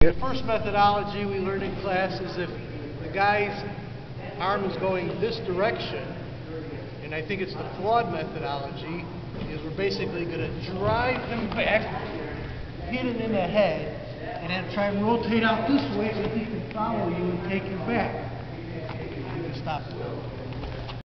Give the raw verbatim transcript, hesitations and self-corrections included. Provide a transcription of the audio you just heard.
The first methodology we learned in class is if the guy's arm is going this direction, and I think it's the flawed methodology, is we're basically going to drive him back, hit him in the head, and then try and rotate out this way so he can follow you and take you back. You can stop it.